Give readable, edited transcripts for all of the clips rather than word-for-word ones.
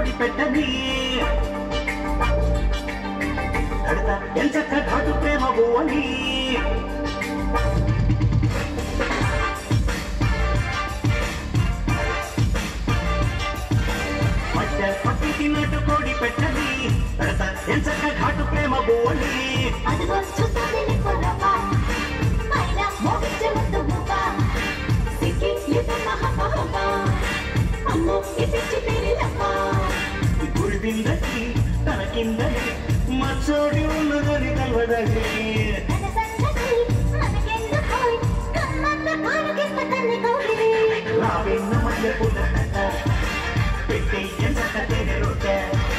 కోడి పెట్టని కడతా ఎంచక్క ఘాటు ప్రేమ బోవని పట్టి తిన్నట్టు కోడి పెట్టని కడతా ఎంచక్క ఘాటు ప్రేమ బోవని గురిపిందకి తన కిందని మచ్చోడి ఉన్నదని కలవదగి రావిన్న మధ్య పుల్లట పెట్టి ఎంచక్క తెరొట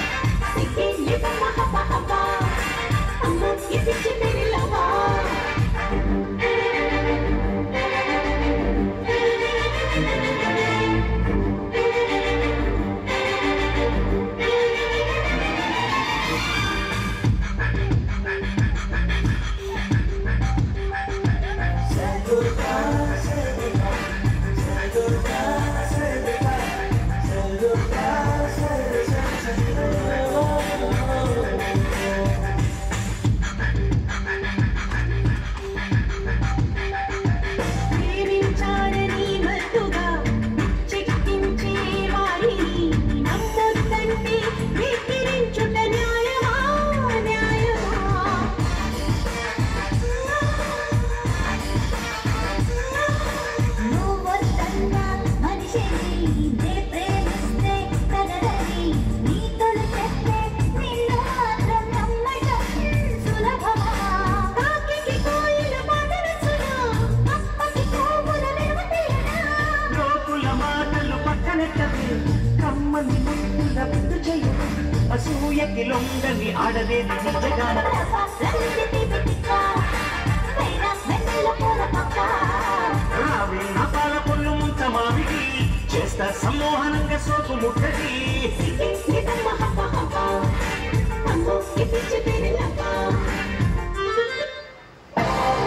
అసూయకి లొంగని ఆడదేని నిజగాన రావి నా పాల పొల్లు ముంత మావిడి చేస్తా సమ్మోహనంగా సోకు ముట్టడి